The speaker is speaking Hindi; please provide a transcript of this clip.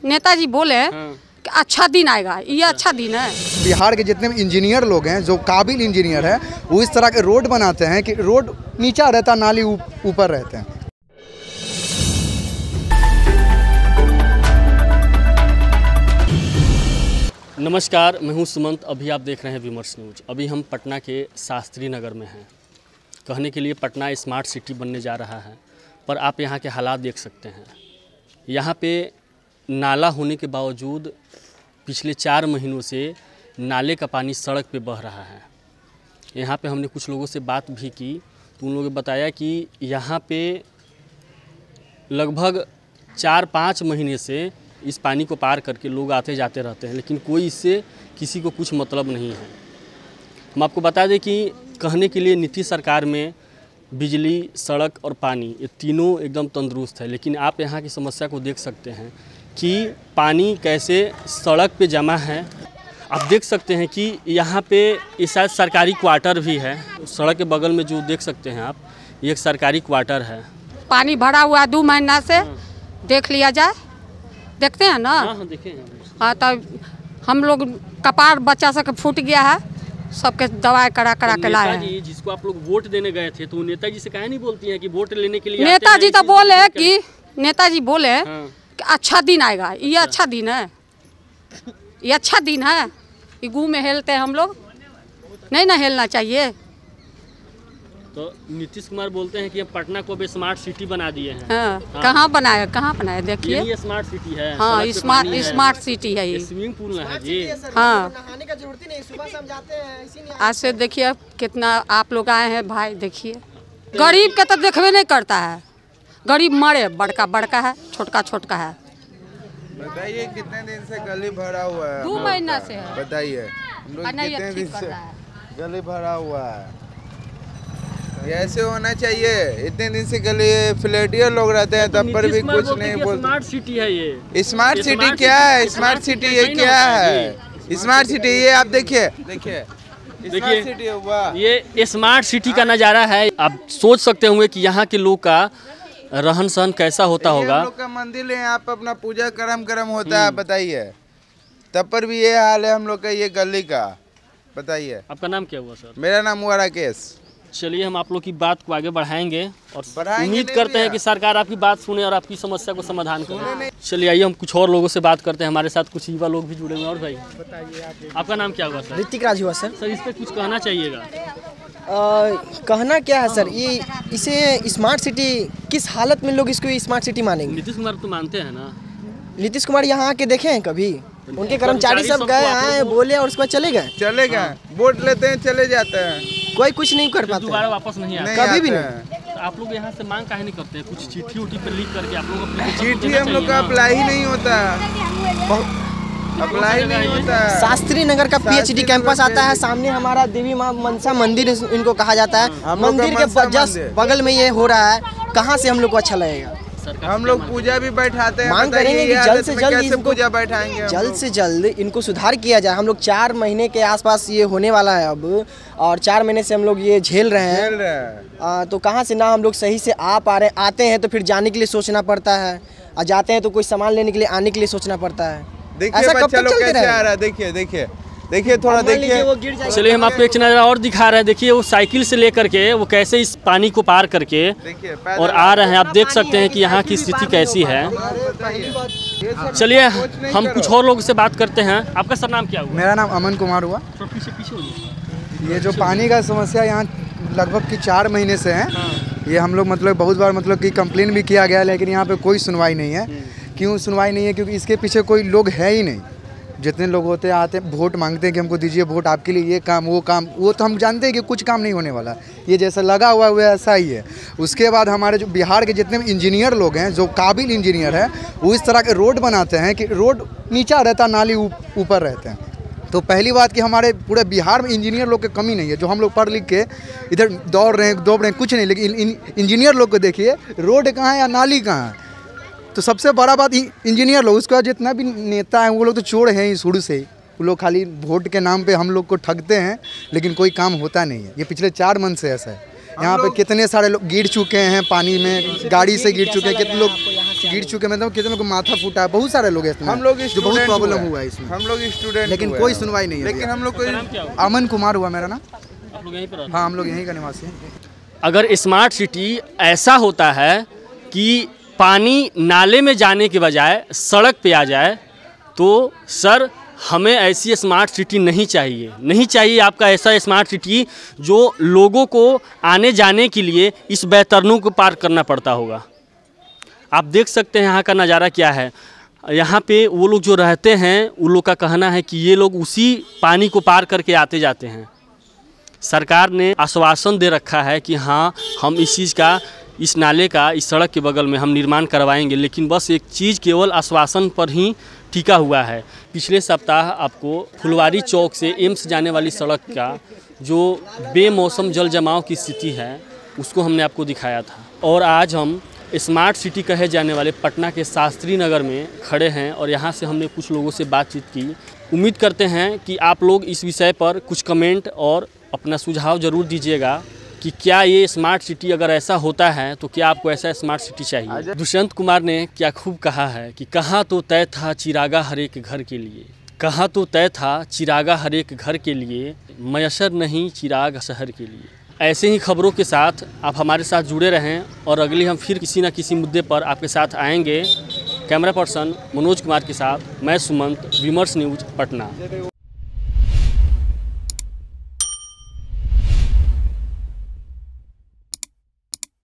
नेताजी बोले कि अच्छा दिन आएगा, ये अच्छा दिन है। बिहार के जितने भी इंजीनियर लोग हैं, जो काबिल इंजीनियर हैं, वो इस तरह के रोड बनाते हैं कि रोड नीचा रहता, नाली ऊपर रहते हैं। नमस्कार, मैं हूं सुमंत। अभी आप देख रहे हैं विमर्श न्यूज। अभी हम पटना के शास्त्री नगर में हैं। कहने के लिए पटना स्मार्ट सिटी बनने जा रहा है, पर आप यहां के हालात देख सकते हैं। यहां पे नाला होने के बावजूद पिछले 4 महीनों से नाले का पानी सड़क पे बह रहा है। यहां पे हमने कुछ लोगों से बात भी की, तो उन लोगों ने बताया कि यहां पे लगभग 4-5 महीने से इस पानी को पार करके लोग आते जाते रहते हैं, लेकिन कोई इससे किसी को कुछ मतलब नहीं है। हम आपको बता दें कि कहने के लिए नीतीश सरकार में बिजली, सड़क और पानी, ये तीनों एकदम तंदुरुस्त है, लेकिन आप यहाँ की समस्या को देख सकते हैं कि पानी कैसे सड़क पे जमा है। आप देख सकते हैं कि यहाँ पे ये शायद सरकारी क्वार्टर भी है। सड़क के बगल में जो देख सकते हैं आप, ये एक सरकारी क्वार्टर है। पानी भरा हुआ 2 महीना से, देख लिया जाए। देखते हैं ना। हाँ, देखें। हाँ, तब हम लोग कपार बच्चा सब फूट गया है, सबके दवाई करा के लाए हैं। नेताजी जिसको आप लोग वोट देने गए थे, तो नेताजी से काहे नहीं बोलती हैं कि वोट लेने के लिए नेताजी तो बोले कि कि अच्छा दिन आएगा, ये अच्छा दिन है, ये अच्छा दिन है। ये गू में हेलते हैं हम लोग, नहीं ना हेलना चाहिए। तो नीतीश कुमार बोलते हैं कि हम पटना को भी स्मार्ट सिटी बना दिए हैं। हाँ। कहाँ बनाया देखिए। ये स्मार्ट सिटी है। हाँ, स्मार्ट सिटी है। ये स्विमिंग पूल है जी। हाँ, नहाने का जरूरत नहीं, सुबह शाम जाते हैं, इसी नहीं। आज से देखिए कितना आप लोग आए हैं भाई। देखिए गरीब के तो देखबे नहीं करता है। गरीब मरे, बड़का है, छोटका है। बताइए कितने दिन से गली भरा हुआ है? 2 महीना से है। बताइए कितने दिन से गली भरा हुआ है? ये ऐसे होना चाहिए। इतने दिन से गली फ्लैटियर लोग रहते हैं, तब पर भी कुछ नहीं बोलते। स्मार्ट सिटी है ये। स्मार्ट सिटी क्या है? स्मार्ट सिटी ये क्या है? स्मार्ट सिटी ये आप देखिए ये स्मार्ट सिटी का नज़ारा है। आप सोच सकते होंगे कि यहाँ के लोग का रहन सहन कैसा होता होगा। हम लोग का मंदिर है, यहाँ पे अपना पूजा करम होता है। बताइए, तब पर भी ये हाल है हम लोग का ये गली का। बताइए, आपका नाम क्या हुआ सर? मेरा नाम हुआ राकेश। चलिए, हम आप लोग की बात को आगे बढ़ाएंगे और उम्मीद करते हैं कि सरकार आपकी बात सुने और आपकी समस्या को समाधान करे। चलिए आइए हम कुछ और लोगों से बात करते हैं। हमारे साथ कुछ युवा लोग भी जुड़े हुए हैं। और भाई बताइए, आपका नाम क्या हुआ सर? ऋतिक राज हुआ सर। सर, इस पर कुछ कहना चाहिएगा। कहना क्या है सर, ये इसे स्मार्ट सिटी किस हालत में लोग इसको स्मार्ट सिटी मानेंगे? नीतीश कुमार तो मानते हैं ना? नीतीश कुमार यहाँ आके देखे हैं कभी? उनके कर्मचारी सब गए आए बोले और उसके बाद चले गए। वोट लेते हैं, चले जाते हैं, कोई कुछ नहीं कर पाते, दोबारा वापस नहीं आते कभी भी नहीं। तो आप लोग यहाँ से मांग काहे नहीं करते हैं? कुछ चिट्ठी उठी पे लिख करके आप लोग चिट्ठी हम लोग का अप्लाई ही नहीं होता। अप्लाई नहीं होता। शास्त्री नगर का PhD कैंपस आता है, सामने हमारा देवी माँ मनसा मंदिर इनको कहा जाता है। मंदिर के जस्ट बगल में ये हो रहा है, कहाँ से हम लोग को अच्छा लगेगा? हम लोग पूजा भी बैठाते हैं। मांग करेंगे कि जल्द से जल्द इनको पूजा बैठाएंगे, जल्द से जल्द इनको सुधार किया जाए। हम लोग 4 महीने के आसपास ये होने वाला है अब, और 4 महीने से हम लोग ये झेल रहे हैं। तो कहाँ से ना हम लोग सही से आ पा रहे हैं। आते हैं तो फिर जाने के लिए सोचना पड़ता है, और जाते हैं तो कोई सामान लेने के लिए आने के लिए सोचना पड़ता है। देखिए बच्चा लोग कैसे आ रहा है, देखिए थोड़ा देखिए। चलिए हम आपको एक नज़ारा और दिखा रहे हैं। देखिए वो साइकिल से लेकर के वो कैसे इस पानी को पार करके और आ रहे हैं। आप देख सकते हैं कि यहाँ की स्थिति कैसी है। चलिए हम कुछ और लोगों से बात करते हैं। आपका सर नाम क्या हुआ? मेरा नाम अमन कुमार हुआ। पीछे ये जो पानी का समस्या यहाँ लगभग कि 4 महीने से है। ये हम लोग मतलब बहुत बार मतलब कि कंप्लेन भी किया गया, लेकिन यहाँ पे कोई सुनवाई नहीं है। क्यों सुनवाई नहीं है? क्योंकि इसके पीछे कोई लोग है ही नहीं। जितने लोग होते हैं आते हैं, वोट मांगते हैं कि हमको दीजिए वोट, आपके लिए ये काम वो काम, वो तो हम जानते हैं कि कुछ काम नहीं होने वाला। ये जैसा लगा हुआ है वैसा ही है। उसके बाद हमारे जो बिहार के जितने भी इंजीनियर लोग हैं, जो काबिल इंजीनियर हैं, वो इस तरह के रोड बनाते हैं कि रोड नीचा रहता, नाली ऊपर रहते हैं। तो पहली बात कि हमारे पूरे बिहार में इंजीनियर लोग की कमी नहीं है। जो हम लोग पढ़ लिख के इधर दौड़ रहे हैं कुछ नहीं, लेकिन इंजीनियर लोग को देखिए, रोड कहाँ है या नाली कहाँ है। तो सबसे बड़ा बात इंजीनियर लोग, उसके बाद जितना भी नेता हैं वो लोग तो चोर हैं ही शुरू से ही। वो लोग खाली वोट के नाम पे हम लोग को ठगते हैं, लेकिन कोई काम होता नहीं है। ये पिछले 4 मंथ से ऐसा है। यहाँ पे कितने सारे लोग गिर चुके हैं पानी में, गाड़ी से गिर चुके हैं, कितने लोग गिर चुके, मतलब कितने को माथा फूटा है, बहुत सारे लोग हैं इसमें, हम लोग जो बहुत प्रॉब्लम हुआ है इसमें, हम लोग स्टूडेंट, लेकिन कोई सुनवाई नहीं है। लेकिन हम लोग कोई अमन कुमार हुआ मेरा नाम। आप लोग यहीं पर रहते हैं? हाँ, हम लोग यहीं का निवासी हैं। अगर स्मार्ट सिटी ऐसा होता है कि पानी नाले में जाने के बजाय सड़क पे आ जाए, तो सर हमें ऐसी स्मार्ट सिटी नहीं चाहिए। नहीं चाहिए आपका ऐसा स्मार्ट सिटी जो लोगों को आने जाने के लिए इस बैतरनी को पार करना पड़ता होगा। आप देख सकते हैं यहाँ का नज़ारा क्या है। यहाँ पे वो लोग जो रहते हैं उन लोग का कहना है कि ये लोग उसी पानी को पार करके आते जाते हैं। सरकार ने आश्वासन दे रखा है कि हाँ, हम इस चीज़ का, इस नाले का, इस सड़क के बगल में हम निर्माण करवाएंगे, लेकिन बस एक चीज़ केवल आश्वासन पर ही टिका हुआ है। पिछले सप्ताह आपको फुलवारी चौक से एम्स जाने वाली सड़क का जो बेमौसम जल जमाव की स्थिति है उसको हमने आपको दिखाया था। और आज हम स्मार्ट सिटी कहे जाने वाले पटना के शास्त्री नगर में खड़े हैं और यहाँ से हमने कुछ लोगों से बातचीत की। उम्मीद करते हैं कि आप लोग इस विषय पर कुछ कमेंट और अपना सुझाव ज़रूर दीजिएगा कि क्या ये स्मार्ट सिटी अगर ऐसा होता है तो क्या आपको ऐसा स्मार्ट सिटी चाहिए। दुष्यंत कुमार ने क्या खूब कहा है कि कहाँ तो तय था चिरागा हर एक घर के लिए, कहाँ तो तय था चिरागा हर एक घर के लिए, मयसर नहीं चिराग शहर के लिए। ऐसे ही खबरों के साथ आप हमारे साथ जुड़े रहें और अगली हम फिर किसी न किसी मुद्दे पर आपके साथ आएंगे। कैमरा पर्सन मनोज कुमार के साथ मैं सुमंत, विमर्श न्यूज़ पटना।